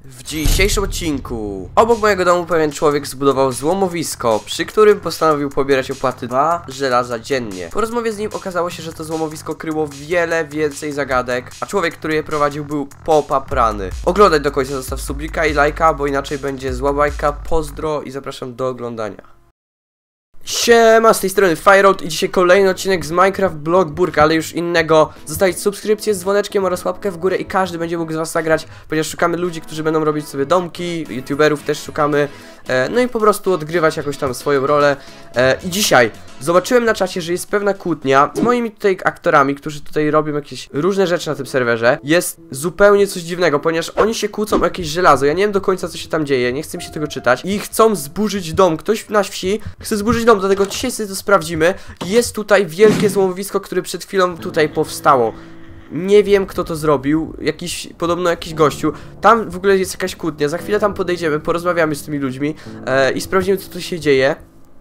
W dzisiejszym odcinku obok mojego domu pewien człowiek zbudował złomowisko, przy którym postanowił pobierać opłaty 2 żelaza dziennie. Po rozmowie z nim okazało się, że to złomowisko kryło wiele więcej zagadek, a człowiek, który je prowadził, był popaprany. Oglądaj do końca, zostaw subika i lajka, bo inaczej będzie zła bajka. Pozdro i zapraszam do oglądania. Siema, z tej strony Fireout i dzisiaj kolejny odcinek z Minecraft Blockburg, ale już innego. Zostawić subskrypcję z dzwoneczkiem oraz łapkę w górę i każdy będzie mógł z was zagrać, ponieważ szukamy ludzi, którzy będą robić sobie domki, youtuberów też szukamy, no i po prostu odgrywać jakąś tam swoją rolę. I dzisiaj zobaczyłem na czacie, że jest pewna kłótnia z moimi tutaj aktorami, którzy tutaj robią jakieś różne rzeczy na tym serwerze. Jest zupełnie coś dziwnego, ponieważ oni się kłócą o jakieś żelazo, ja nie wiem do końca co się tam dzieje, nie chcę mi się tego czytać. I chcą zburzyć dom, ktoś na wsi chce zburzyć dom, dlatego dzisiaj sobie to sprawdzimy. Jest tutaj wielkie złomowisko, które przed chwilą tutaj powstało. Nie wiem kto to zrobił, podobno jakiś gościu. Tam w ogóle jest jakaś kłótnia, za chwilę tam podejdziemy, porozmawiamy z tymi ludźmi i sprawdzimy co tu się dzieje.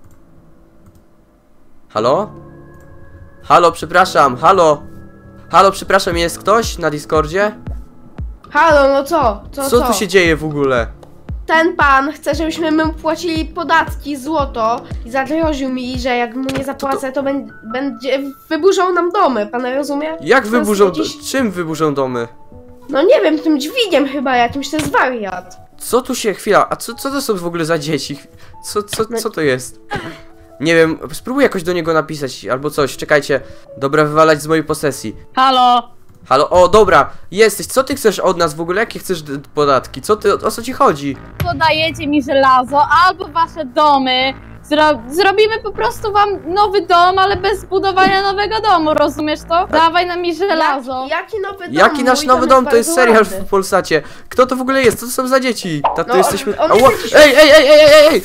Halo? Halo, przepraszam, halo? Halo, przepraszam, jest ktoś na Discordzie? Halo, no co? Co tu się dzieje w ogóle? Ten pan chce, żebyśmy mu płacili podatki, złoto i zagroził mi, że jak mu nie zapłacę, to będzie wyburzał nam domy, pan rozumie? Jak wyburzą? Czym wyburzą domy? No nie wiem, tym dźwigiem chyba jakimś, to jest wariat. Co tu się, chwila, a co to są w ogóle za dzieci? Co to jest? Nie wiem, spróbuj jakoś do niego napisać albo coś, czekajcie. Dobra, wywalać z mojej posesji. Halo? Halo, o dobra, jesteś, co ty chcesz od nas w ogóle? Jakie chcesz podatki? O co ci chodzi? Podajecie mi żelazo albo wasze domy. Zrobimy po prostu wam nowy dom, ale bez budowania nowego domu, rozumiesz to? Dawaj nam mi żelazo. Jaki nowy dom? Jaki nasz nowy dom? To jest serial w Polsacie. Kto to w ogóle jest? Co to są za dzieci? Tato, No, jesteśmy... Ej!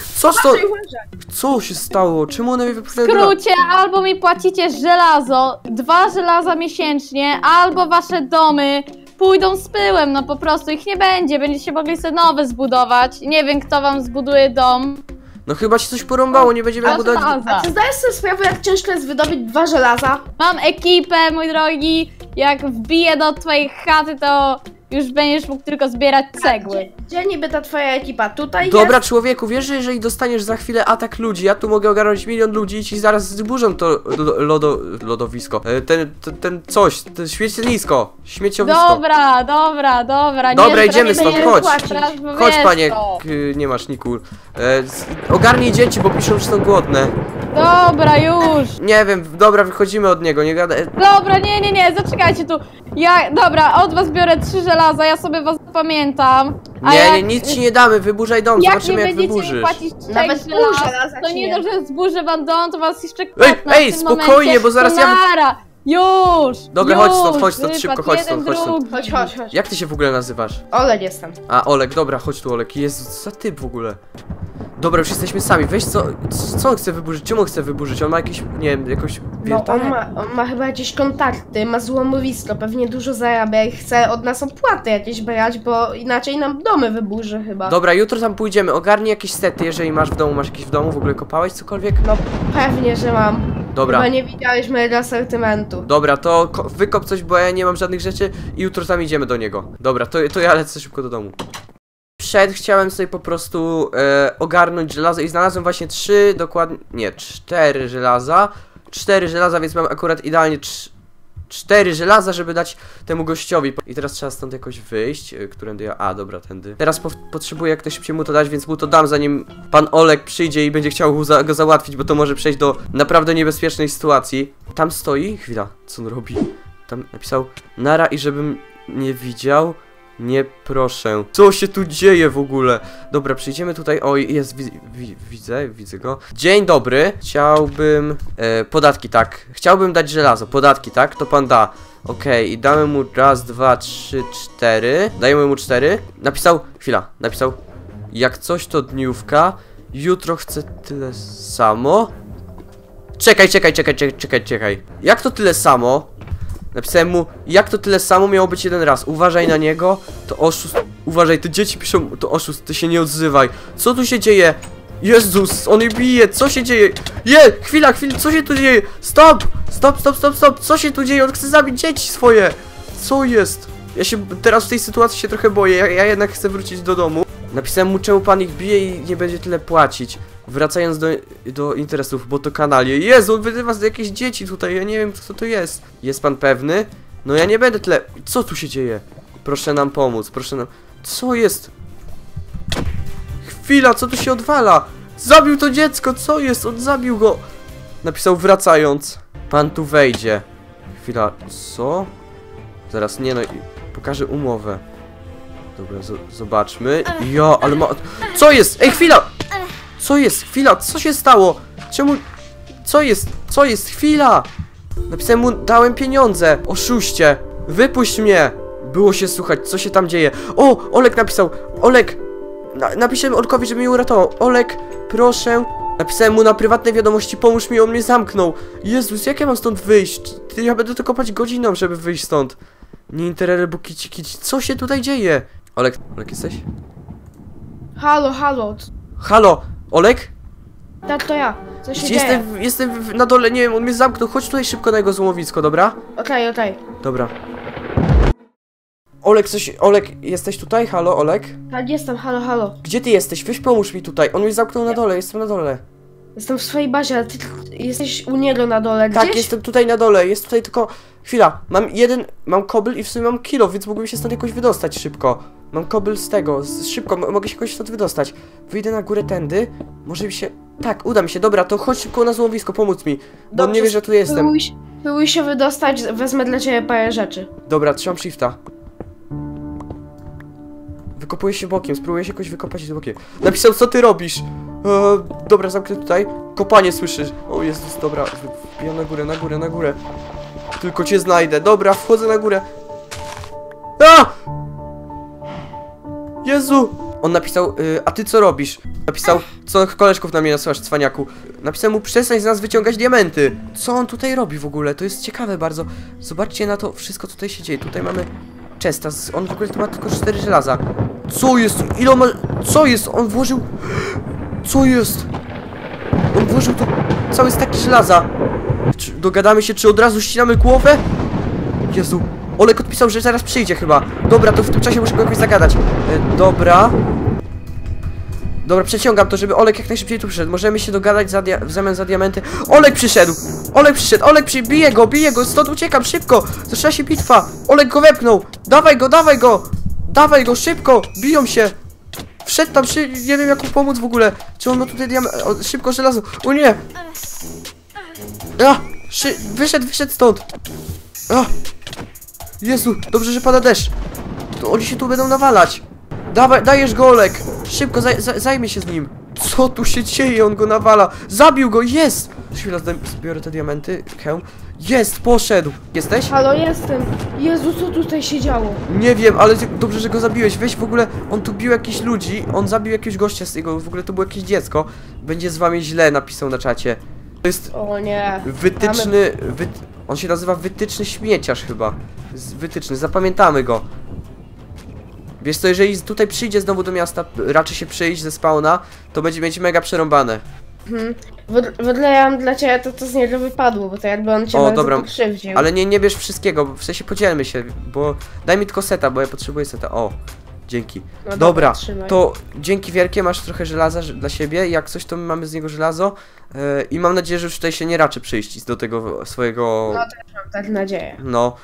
Co się stało? Czemu one mnie W wypchnęły? skrócie, albo mi płacicie żelazo, 2 żelaza miesięcznie, albo wasze domy pójdą z pyłem, no po prostu ich nie będzie, będziecie mogli sobie nowe zbudować. Nie wiem kto wam zbuduje dom. No chyba się coś porąbało, nie będziemy budować... A czy zdajesz sobie sprawę, jak ciężko jest wydobyć 2 żelaza? Mam ekipę, mój drogi, jak wbiję do twojej chaty, to już będziesz mógł tylko zbierać cegły. Gdzie niby ta twoja ekipa? Tutaj Dobra, jest? człowieku, wiesz, że jeżeli dostaniesz za chwilę atak ludzi, ja tu mogę ogarnąć 1 000 000 ludzi i ci zaraz zburzą to lodowisko. Ten śmietnisko. Dobra. Dobra, idziemy stąd, chodź. Chodź, panie, to. nie masz Nikul. Ogarnij dzieci, bo piszą, że są głodne. Dobra, już. Nie wiem, dobra, wychodzimy od niego, nie gadaj. Dobra, nie, zaczekajcie tu. Dobra, od was biorę 3 żelaza, ja sobie was zapamiętam. Nie, nic ci nie damy, wyburzaj dom, zobaczymy jak będziecie mi wyburzysz. płacić Nawet pół żelaza to ci nie nie. to, że zburzę wam dom, to was jeszcze kłopnę Ej, w tym spokojnie, momencie. bo zaraz ja... Nara. Już! Dobra, chodź stąd, szybko, wypad, chodź jeden, stąd. drugi. Chodź. Jak ty się w ogóle nazywasz? Olek jestem. A, Olek, dobra, chodź tu, Olek. Jezu, co za typ w ogóle? Dobra, już jesteśmy sami. Weź co on chce wyburzyć? Czemu on chce wyburzyć? On ma jakieś, nie wiem, jakąś wiertarę? On ma chyba jakieś kontakty, ma złomowisko, pewnie dużo zarabia i chce od nas opłaty jakieś brać, bo inaczej nam domy wyburzy chyba. Dobra, jutro tam pójdziemy. Ogarnij jakieś sety, jeżeli masz jakieś w domu, w ogóle kopałeś cokolwiek? No pewnie, że mam. Dobra. Chyba nie widziałeś mojego asortymentu. Dobra, to wykop coś, bo ja nie mam żadnych rzeczy i jutro tam idziemy do niego. Dobra, to ja lecę szybko do domu. Chciałem sobie po prostu ogarnąć żelazo i znalazłem właśnie 4 żelaza. 4 żelaza, więc mam akurat idealnie 4 żelaza, żeby dać temu gościowi. I teraz trzeba stąd jakoś wyjść, którędy ja... A, dobra, tędy. Teraz potrzebuję jak ktoś szybciej mu to dać, więc mu to dam, zanim pan Olek przyjdzie i będzie chciał go załatwić, bo to może przejść do naprawdę niebezpiecznej sytuacji. Tam stoi, chwila, co on robi? Tam napisał nara i żebym nie widział. Nie proszę. Co się tu dzieje w ogóle? Dobra, przyjdziemy tutaj. Oj, jest, widzę go. Dzień dobry. Chciałbym... podatki, tak. Chciałbym dać żelazo. Podatki, tak? To pan da. Okej, i damy mu 1, 2, 3, 4. Dajemy mu 4. Napisał. Jak coś to dniówka. Jutro chcę tyle samo. Czekaj. Jak to tyle samo? Napisałem mu, jak to tyle samo miało być 1 raz. Uważaj na niego, to oszust. Uważaj, te dzieci piszą, to oszust, ty się nie odzywaj. Co tu się dzieje? Jezus, on je bije, co się dzieje? Chwila, co się tu dzieje? Stop, co się tu dzieje? On chce zabić dzieci swoje. Co jest? Ja się teraz w tej sytuacji się trochę boję, ja jednak chcę wrócić do domu. Napisałem mu, czemu pan ich bije i nie będzie tyle płacić. Wracając do interesów, bo to kanalie. Jezu, on wyzywa z jakieś dzieci tutaj, ja nie wiem co to jest. Jest pan pewny? No ja nie będę tyle... Co tu się dzieje? Proszę nam pomóc, proszę nam... Co jest? Chwila, co tu się odwala? Zabił to dziecko, co jest? On zabił go. Napisał wracając. Pan tu wejdzie. Chwila, co? Zaraz, nie no, pokażę umowę. Dobra, zobaczmy. Ja, ale ma... Co jest? Ej, chwila! Co jest? Chwila, co się stało? Czemu... Co jest? Co jest? Chwila! Napisałem mu, dałem pieniądze. Oszuście. Wypuść mnie. Było się słuchać, co się tam dzieje. O, Olek napisał. Olek. Napiszę Olkowi, żeby mnie uratował. Olek, proszę. Napisałem mu na prywatnej wiadomości, pomóż mi, on mnie zamknął. Jezus, jak ja mam stąd wyjść? Ja będę to kopać godziną, żeby wyjść stąd. Nie interere, bo kici. Co się tutaj dzieje? Olek jesteś? Halo, halo. Halo, Olek? Tak, to ja. Co się dzieje? Jestem na dole, nie wiem, on mnie zamknął. Chodź tutaj szybko na jego złomowisko, dobra? Okej. Dobra. Olek, jesteś tutaj? Halo, Olek? Tak, jestem, halo. Gdzie ty jesteś? Weź pomóż mi tutaj. On mnie zamknął na dole, jestem na dole. Jestem w swojej bazie, ale ty jesteś u niego na dole, gdzieś? Tak, jestem tutaj na dole, jest tutaj tylko... Chwila, mam kobyl i w sumie mam kilo, więc mógłbym się stąd jakoś wydostać szybko. Mam kobyl z tego, szybko, mogę się jakoś stąd wydostać. Wyjdę na górę tędy, może mi się... Tak, uda mi się, dobra, to chodź szybko na złomowisko, pomóc mi, bo on nie wie, że tu jestem. Próbuj się wydostać, wezmę dla ciebie parę rzeczy. Dobra, trzymam shifta. Wykopuję się bokiem, spróbuję się jakoś wykopać bokiem. Napisał, co ty robisz? Dobra, zamknę tutaj. Kopanie słyszysz. O Jezus, dobra. Wbijam na górę. Tylko cię znajdę. Dobra, wchodzę na górę. A! Jezu! On napisał, a ty co robisz? Napisał, co koleżków na mnie nasyłasz, cwaniaku. Napisałem mu, przestań z nas wyciągać diamenty. Co on tutaj robi w ogóle? To jest ciekawe bardzo. Zobaczcie na to wszystko, co tutaj się dzieje. Tutaj mamy chesta. On w ogóle tu ma tylko 4 żelaza. Co jest? Ile on ma... Co jest? On włożył... Co jest? On włożył tu cały stak żelaza. Czy dogadamy się, czy od razu ścinamy głowę? Jezu. Olek odpisał, że zaraz przyjdzie chyba. Dobra, to w tym czasie muszę go jakoś zagadać. Dobra. Dobra, przeciągam to, żeby Olek jak najszybciej tu przyszedł. Możemy się dogadać w zamian za diamenty. Olek przyszedł! Bije go, stąd uciekam, szybko! Zaczyna się bitwa! Olek go wepchnął! Dawaj go, szybko! Biją się! Wszedł tam, nie wiem jak mu pomóc w ogóle. Czy on ma tutaj szybko żelazo? O nie! Wyszedł stąd! Jezu, dobrze, że pada deszcz. To oni się tu będą nawalać. Dajesz go, Olek! Szybko, zajmie się z nim. Co tu się dzieje? On go nawala. Zabił go, jest! Chwila, zbiorę te diamenty. Jest, poszedł. Jesteś? Halo, jestem. Jezu, co tutaj się działo? Nie wiem, ale dobrze, że go zabiłeś. Weź w ogóle, on tu bił jakichś ludzi. On zabił jakiegoś gościa z jego, w ogóle to było jakieś dziecko. Będzie z wami źle, napisał na czacie. To jest... O nie. Wytyczny... On się nazywa wytyczny śmieciarz chyba. Wytyczny, zapamiętamy go. Wiesz co, jeżeli tutaj przyjdzie znowu do miasta, raczy się przyjść ze spawna, to będzie mieć mega przerąbane. W ogóle ja mam dla ciebie to, co z niego wypadło, bo to jakby on cię bardzo pokrzywdził. Ale nie bierz wszystkiego, bo w sensie podzielmy się, bo daj mi tylko seta, bo ja potrzebuję seta. O, dzięki. No dobra, trzymaj. to dzięki wielkie, masz trochę żelaza dla siebie, jak coś to my mamy z niego żelazo i mam nadzieję, że już tutaj się nie raczy przyjść do tego swojego... No też mam tak nadzieję. No.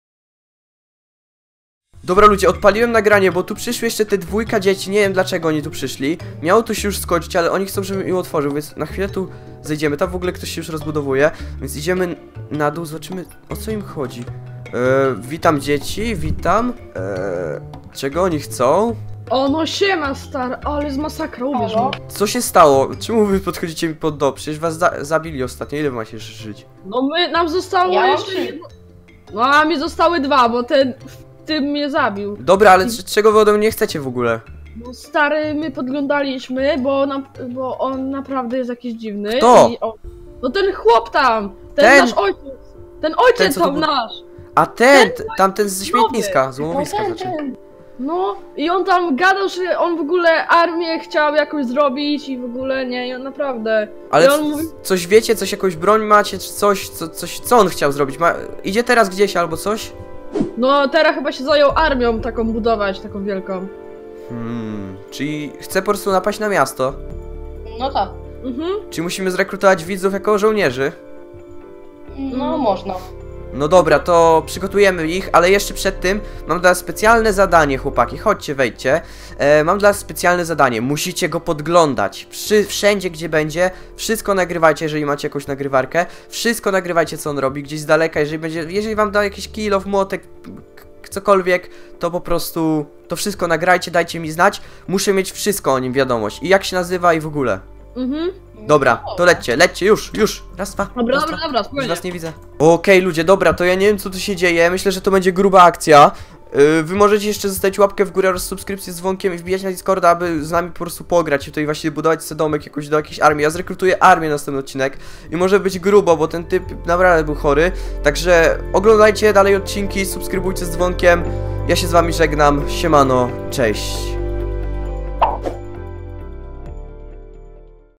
Dobra ludzie, odpaliłem nagranie, bo tu przyszły jeszcze te dwójka dzieci, nie wiem dlaczego oni tu przyszli. Miało to się już skończyć, ale oni chcą, żebym im otworzył, więc na chwilę tu zejdziemy. Tam w ogóle ktoś się już rozbudowuje, więc idziemy na dół, zobaczymy o co im chodzi. Witam dzieci, witam. Czego oni chcą? O no siema star, ale z masakra, uwierz mi. Co się stało? Czemu wy podchodzicie mi pod dom? Przecież was zabili ostatnio, ile wy macie żyć? No nam zostało jeszcze jedno. No a mi zostały 2, bo ten mnie zabił. Dobra, ale czego wy ode mnie chcecie w ogóle? No stary, my podglądaliśmy, bo on naprawdę jest jakiś dziwny. Kto? No ten chłop tam! Ten nasz ojciec! Ten ojciec co tam to nasz! A tamten ze śmietniska, z łomowiska znaczy. No i on tam gadał, że on w ogóle armię chciał jakąś zrobić i w ogóle nie, i on naprawdę. Ale on mówi... coś wiecie, coś jakąś broń macie, czy coś, co on chciał zrobić? Idzie teraz gdzieś albo coś? No teraz chyba się zajął armią taką budować, taką wielką. Czyli chce po prostu napaść na miasto? No tak, Czy musimy zrekrutować widzów jako żołnierzy? no można. No dobra, to przygotujemy ich, ale jeszcze przed tym mam dla was specjalne zadanie, chłopaki. Chodźcie, wejdźcie. Mam dla was specjalne zadanie. Musicie go podglądać. Wszędzie, gdzie będzie, wszystko nagrywajcie, jeżeli macie jakąś nagrywarkę. Wszystko nagrywajcie, co on robi, gdzieś z daleka. Jeżeli wam da jakiś kill of młotek, cokolwiek, to po prostu to wszystko nagrajcie, dajcie mi znać. Muszę mieć wszystko o nim wiadomość. I jak się nazywa i w ogóle. Dobra, to lećcie, już. Raz, dwa. Dobra, raz, dobra, dwa. dobra, Już spokojnie. was nie widzę. Okej, ludzie, dobra, to ja nie wiem, co tu się dzieje. Myślę, że to będzie gruba akcja. Wy możecie jeszcze zostawić łapkę w górę oraz subskrypcję z dzwonkiem i wbijać na Discorda, aby z nami po prostu pograć i tutaj właśnie budować sobie domek jakoś do jakiejś armii. Ja zrekrutuję armię na następny odcinek i może być grubo, bo ten typ naprawdę był chory. Także oglądajcie dalej odcinki, subskrybujcie z dzwonkiem. Ja się z wami żegnam. Siemano, cześć.